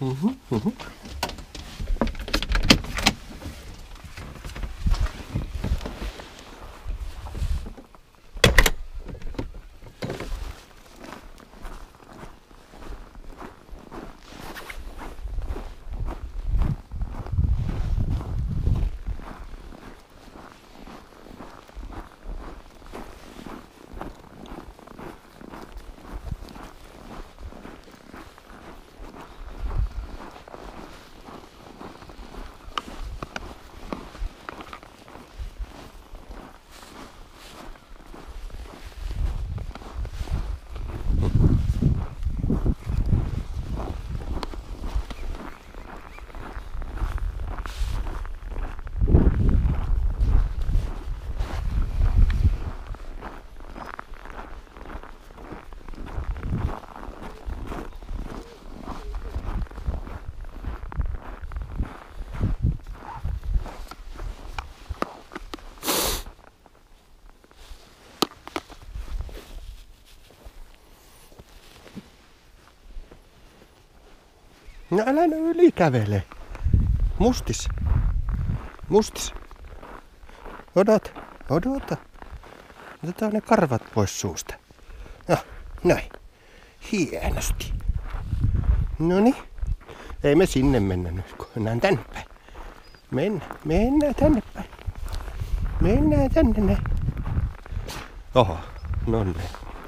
No älä nyt yli kävele. Mustis. Mustis. Odota. Otetaan ne karvat pois suusta. No, noin. Hienosti. Noniin. Ei me sinne mennä nyt, kun mennään tänne päin. Mennään tänne päin. Mennään tänne näin. Oho, nonne.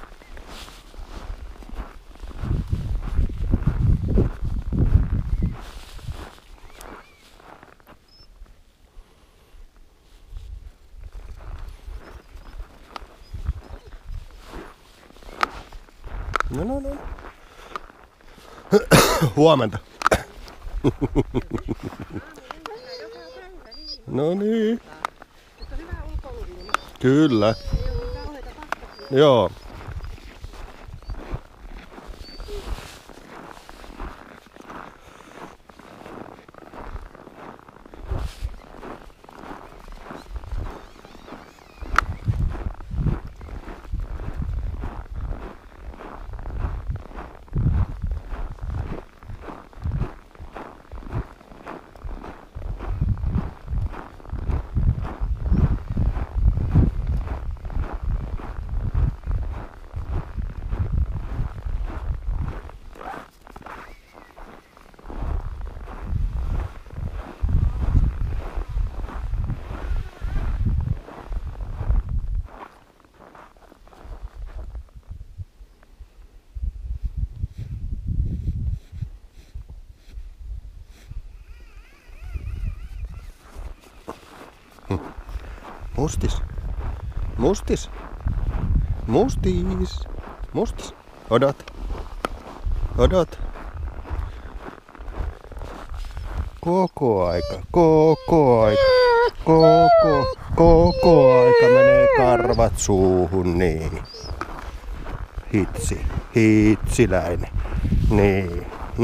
No. Huomenta. No niin. Kyllä. Joo. Mustis. Odot. Koko aika menee karvat suuhun, niin. Hitsiläinen. Niin.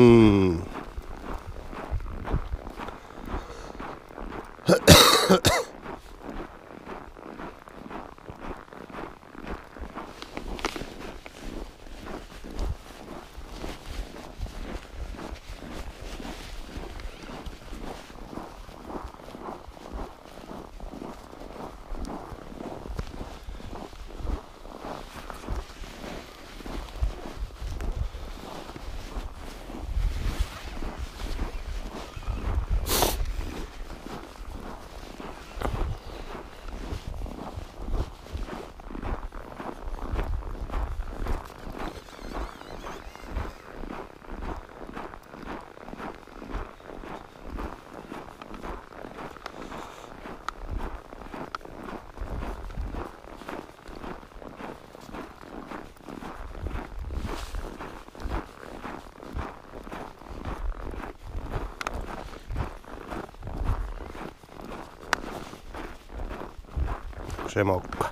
Se mokka.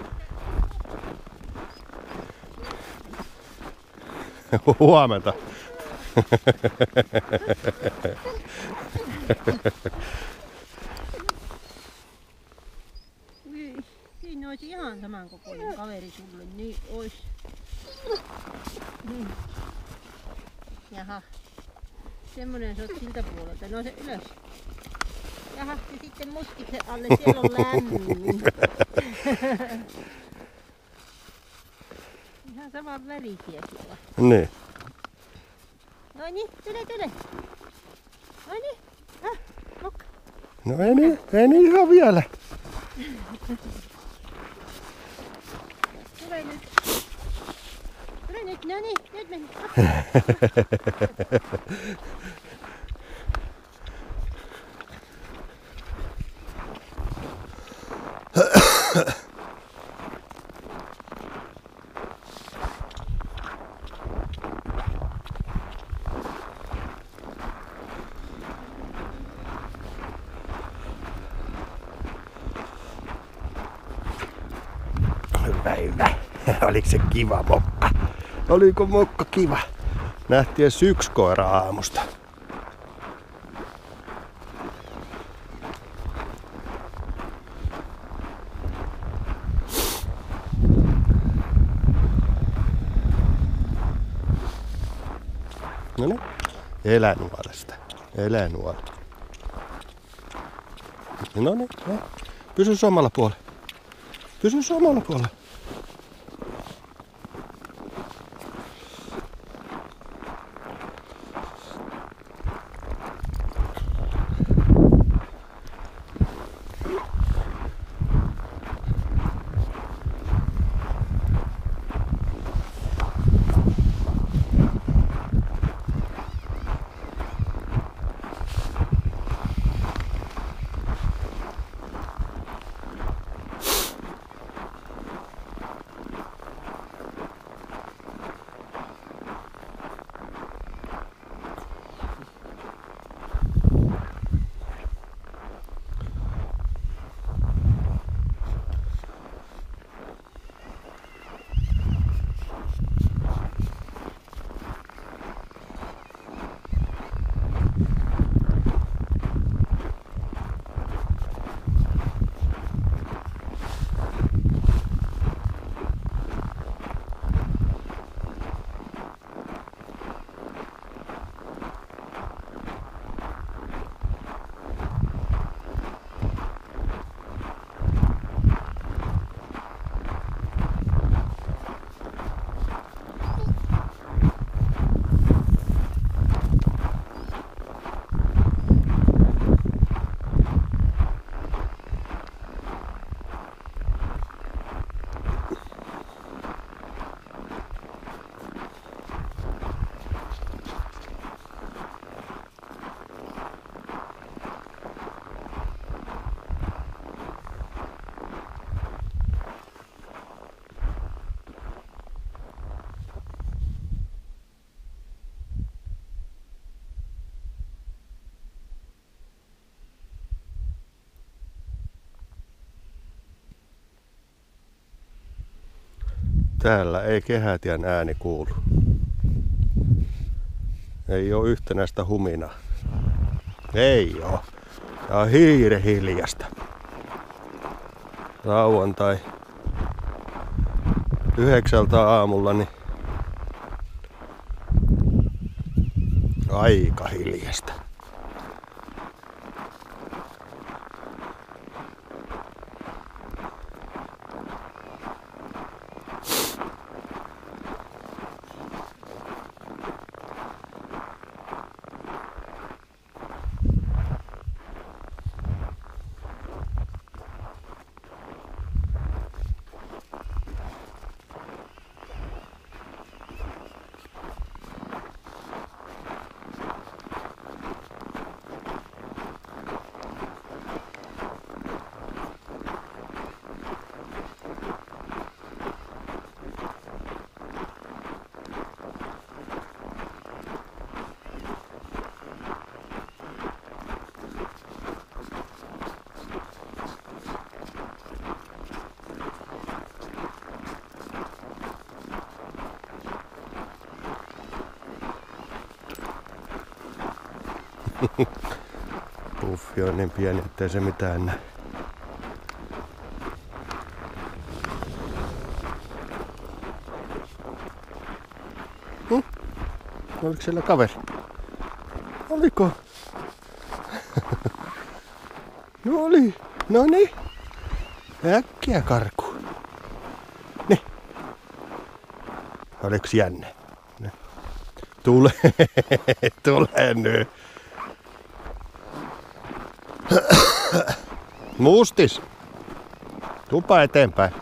Huomenta. Siinä olisi ihan saman kokoinen kaveri sulle, niin ois. Niin. Jaha. Semmonen se on siltä puolelta. Nouse ylös. Jaha, ja sitten muskiksen alle. Siellä on lämmin. Ihan saman värisiäkin on. Niin. Noin, tule. Noin, mokka. No ei niin ihan vielä. Tule nyt, no niin, nyt meni. Hyvä. Oliko se kiva mokka? Oliko mokka kiva? Nähtiin edes yksi koira aamusta. No niin. Elänuolesta. Elänuoli. No niin. Pysy samalla puolella. Pysy samalla puolella. Täällä ei kehätien ääni kuulu. Ei oo yhtenäistä huminaa. Ei oo. Tää on hiljasta. Lauantai 9 aamulla, niin aika hiljasta. Puffi on niin pieni, ettei se mitään näe. Oliko siellä kaveri? Oliko? No oli. Noni. Äkkiä karkuun. Niin. Oliks jänne? Tule. Tule nyt. Mustis. Tupa eteenpäin.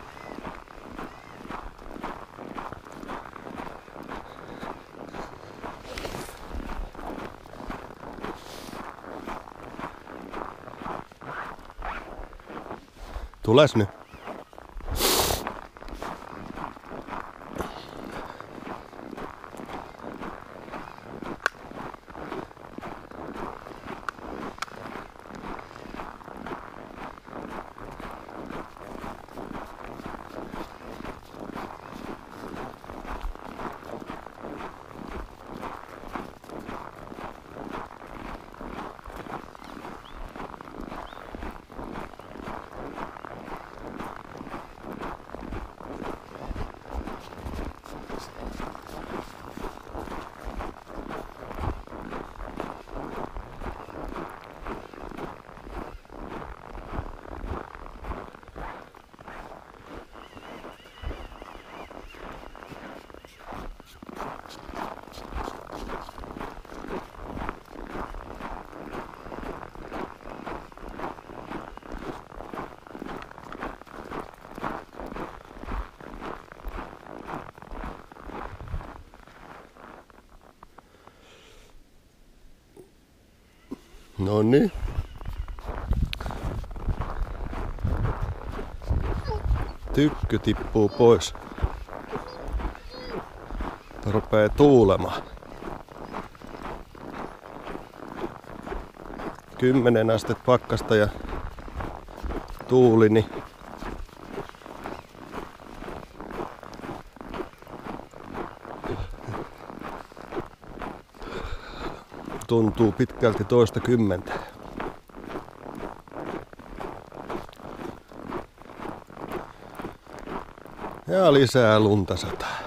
Tules nyt. Noniin. Tykky tippuu pois. Tää rupee tuulemaan. 10 astetta pakkasta ja tuuli, niin tuntuu pitkälti 20. Ja lisää lunta sataa.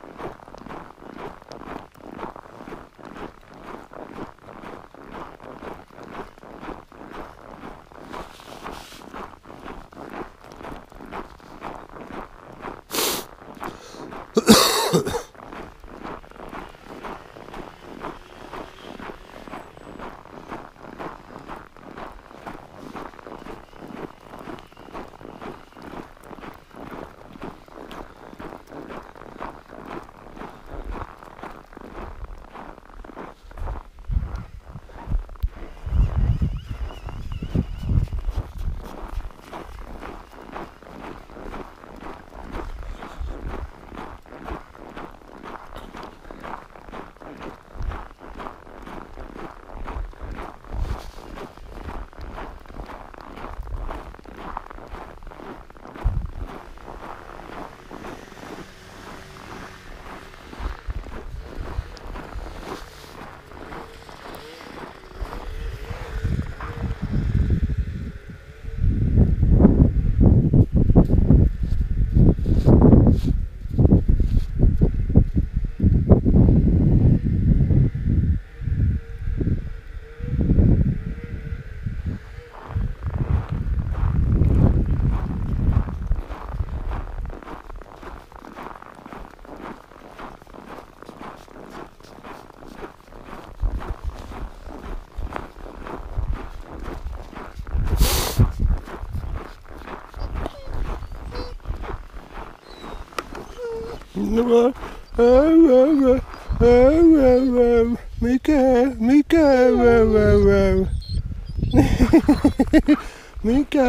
Mikä?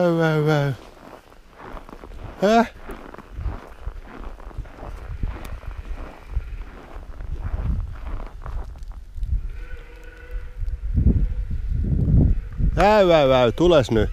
Häh? Tules nyt.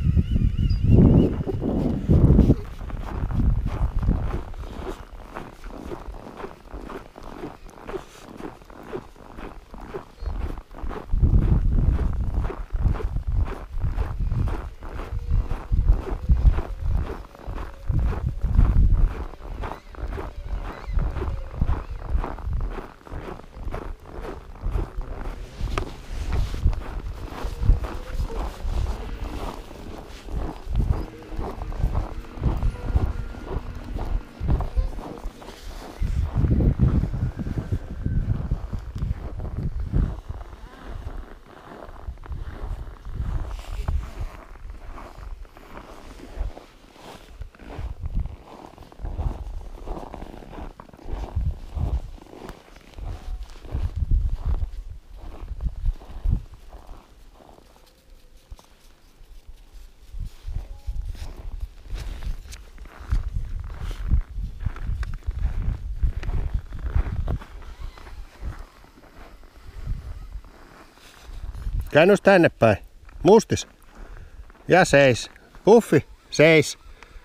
Käännys tänne päin. Mustis. Ja seis. Puffi, seis.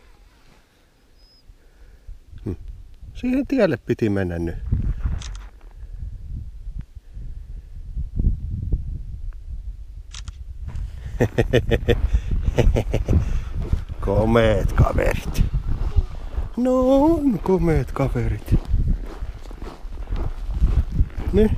Siihen tielle piti mennä nyt. Komeet kaverit. No on komeet kaverit. Niin.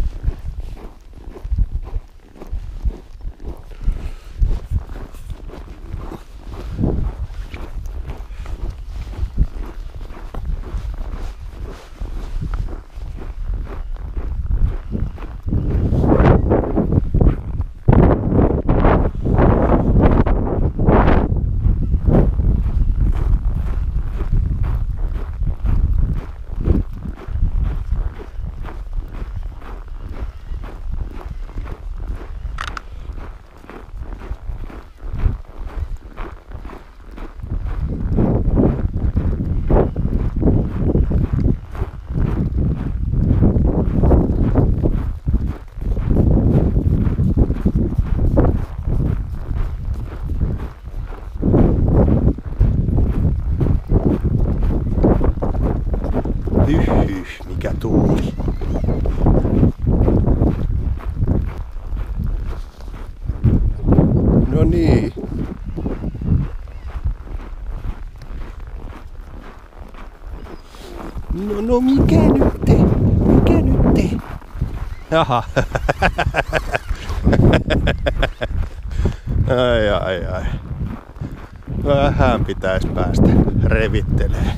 Mikä tuuli. No niin. No mikä nyt? Mikä nyt? Jaha. Ai. Vähän pitäis päästä revittelee.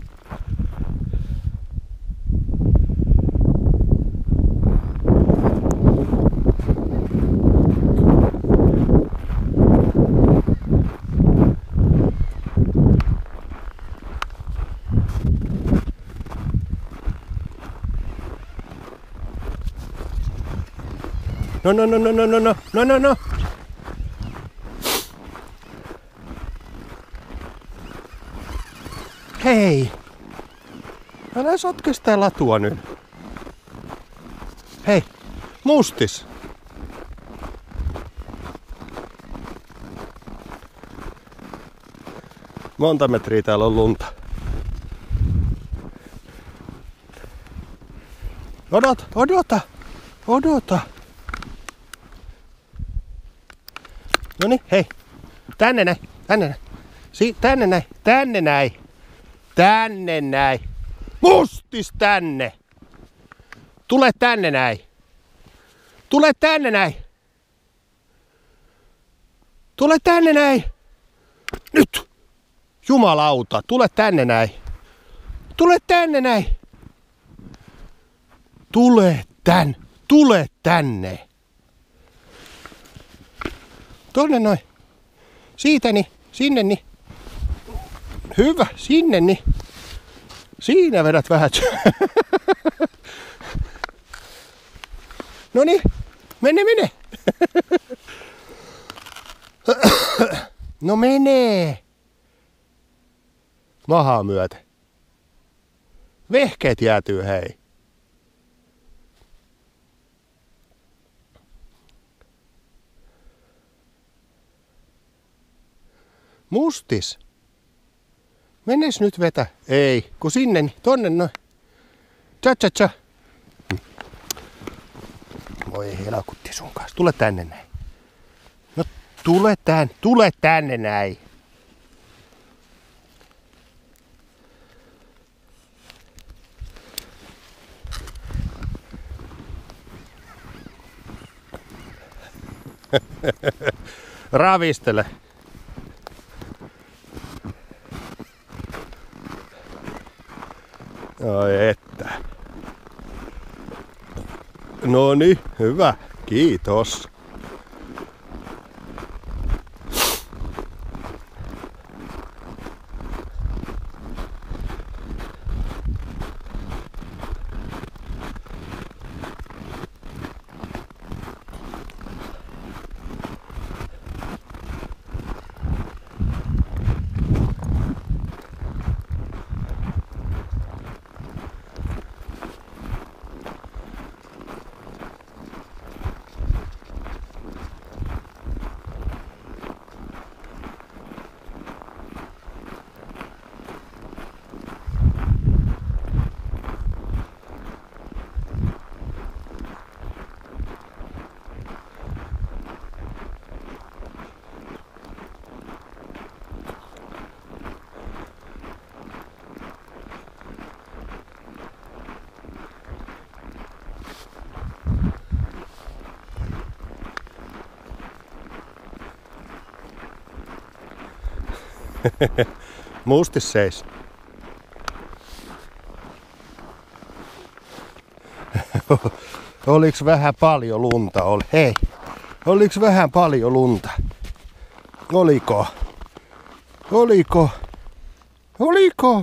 No. Hei! Älä sotke sitä latua nyt. Hei! Mustis! Monta metriä täällä on lunta. Odota! Noniin, hei. Tänne näin. Tänne näin. Mustis tänne. Tule tänne näin. Nyt. Jumalauta, tule tänne näin. Tule tänne. Tonne noin. Siitä niin, sinne niin. Hyvä, sinne niin. Siinä vedät vähän. Noniin, mene. No menee. Mahaa myöten. Vehkeet jäätyy hei. Mustis. Menes nyt vetä. Ei, kun sinne, tonne noin. Tcha. Voi helkutti sun kanssa. Tule tänne näin. No tule tänne näin. Ravistele. Ai että. Noniin, hyvä. Kiitos. Musti seis. Oliks vähän paljon lunta? Hei, oliks vähän paljon lunta? Oliko? Oliko? Oliko?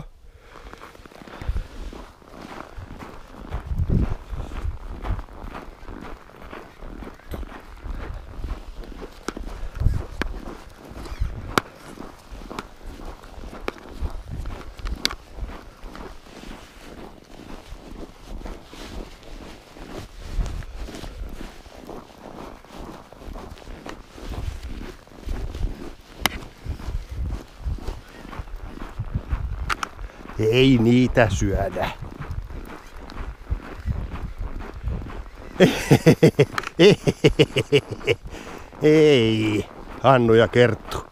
Ei niitä syödä. Ei, Hannu ja Kerttu.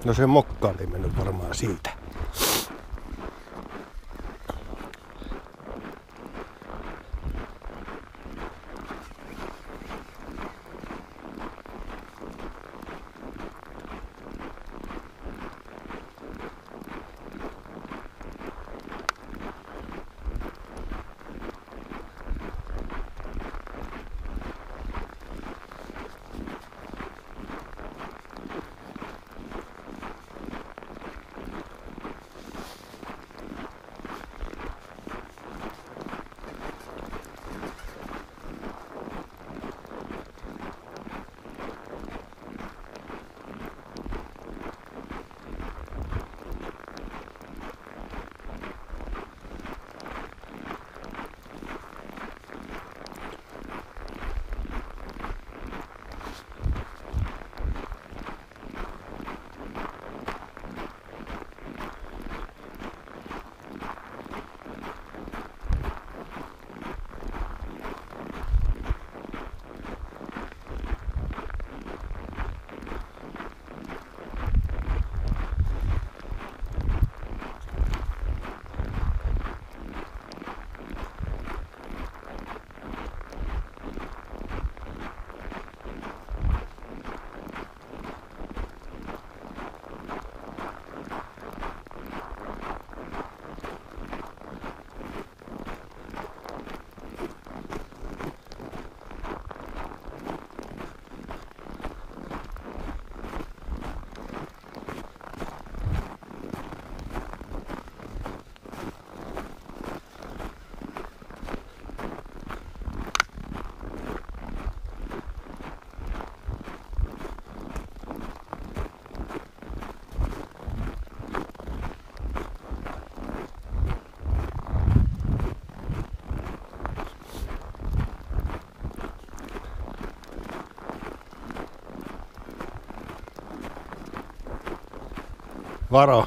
No se mokka oli mennyt varmaan siitä. Varo.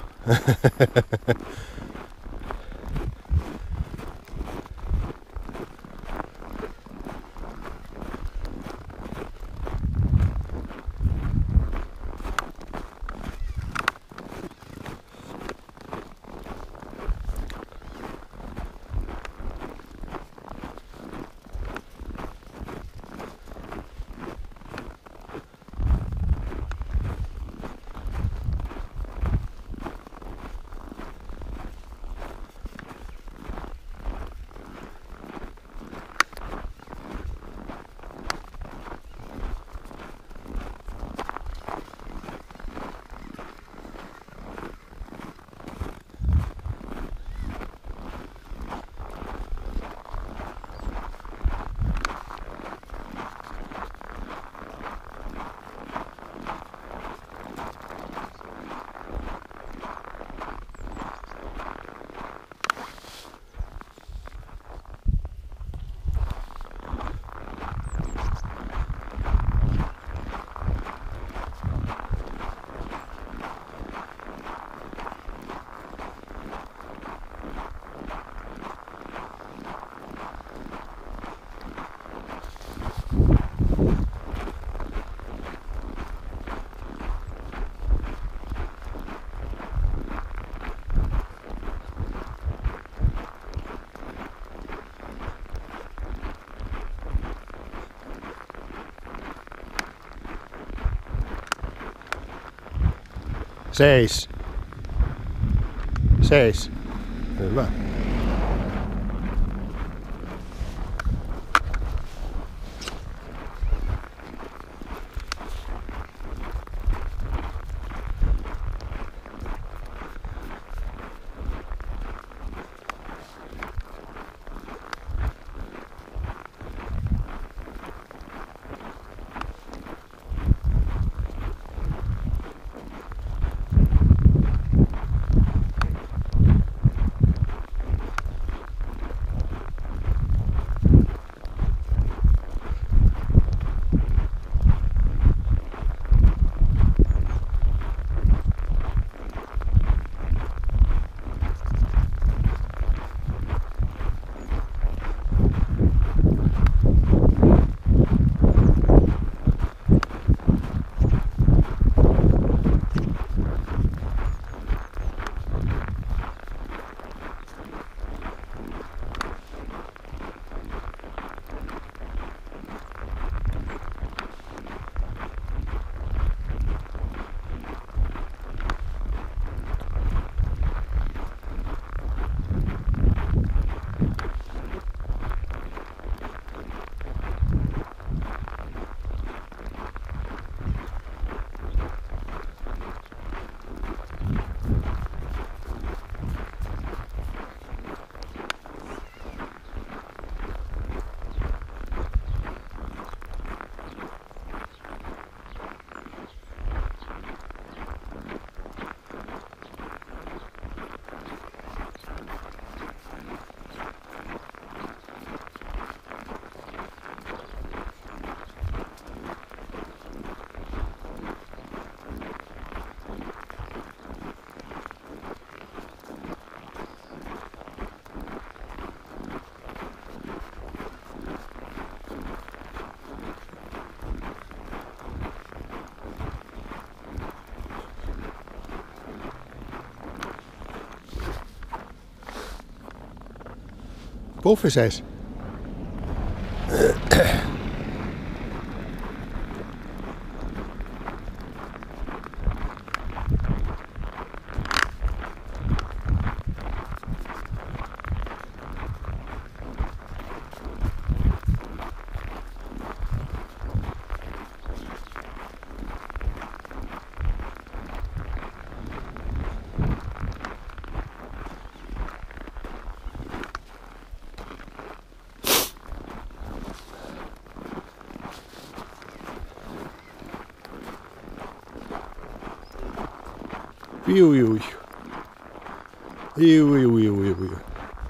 Seis. Seis. Hyvä. Puffi seis. Iu, iu, iu. Iu, iu, iu, iu, iu.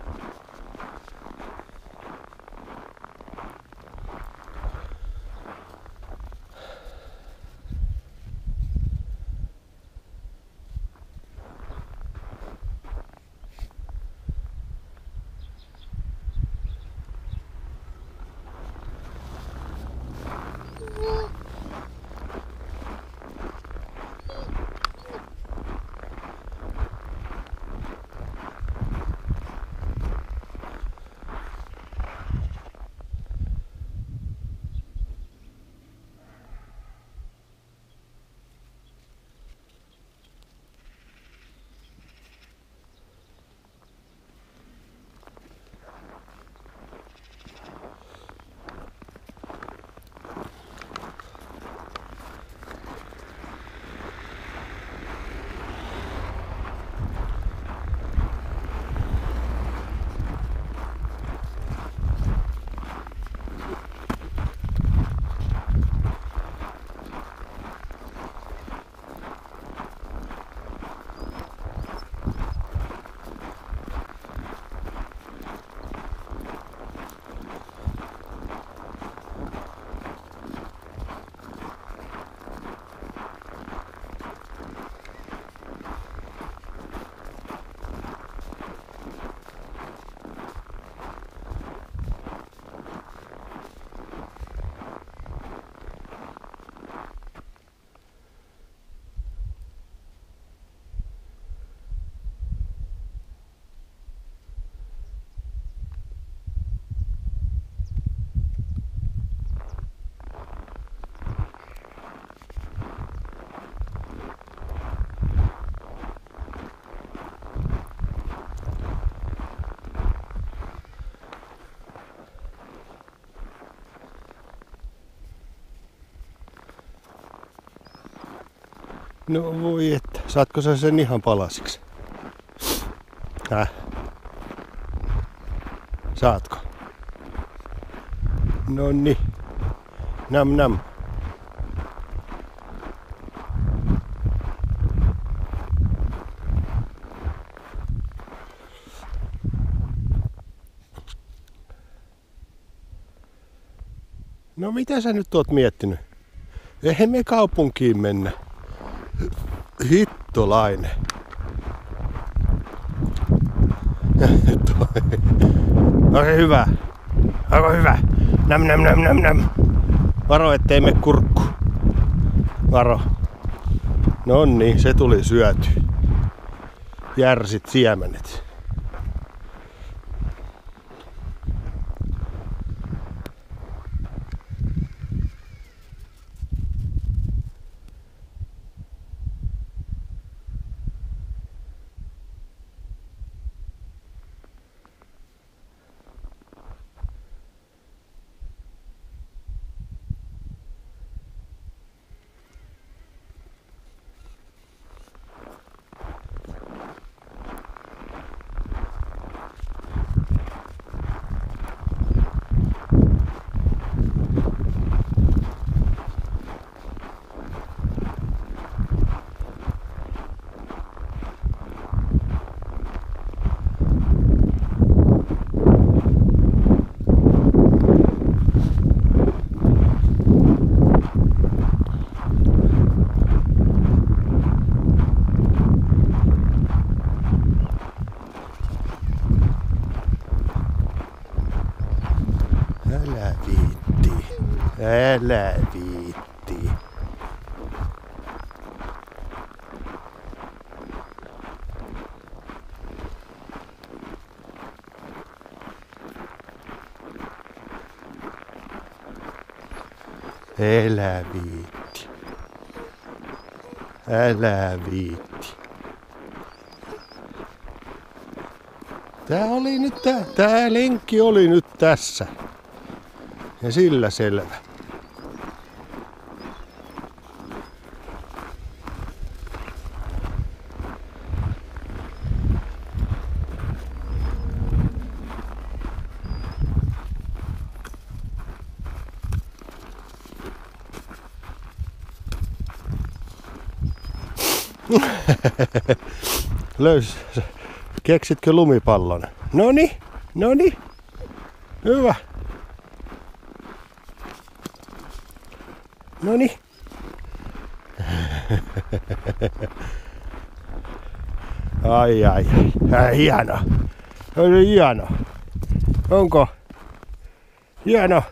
No voi että, saatko sä sen ihan palasiksi? Saatko? Nonni. Nam nam. No mitä sä nyt oot miettinyt? Eihän me kaupunkiin mennä. Hittolainen. Onko se hyvä? Onko hyvä? Nam nam nam nam nam. Varo ettei me kurkku. Varo. Nonni, se tuli syöty. Järsit siemenet. Älä viitti. Älä viitti. Älä viitti. Tää lenkki oli nyt tässä. Ja sillä selvä. Keksitkö lumipallon? Noni. Hyvä. Noni. Ai. Hieno. Oli hieno. Onko? Hieno.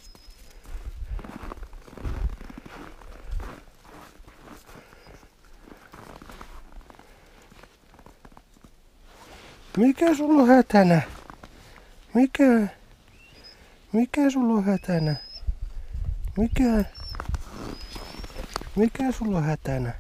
Mikä sulla on hätänä? Mikä sulla on hätänä? Mikä sulla on hätänä?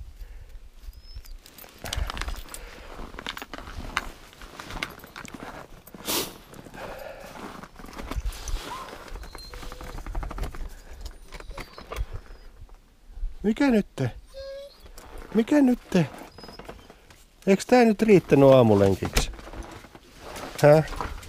Mikä nyt? Eiks tää nyt riittänyt aamulenkiksi? Häh?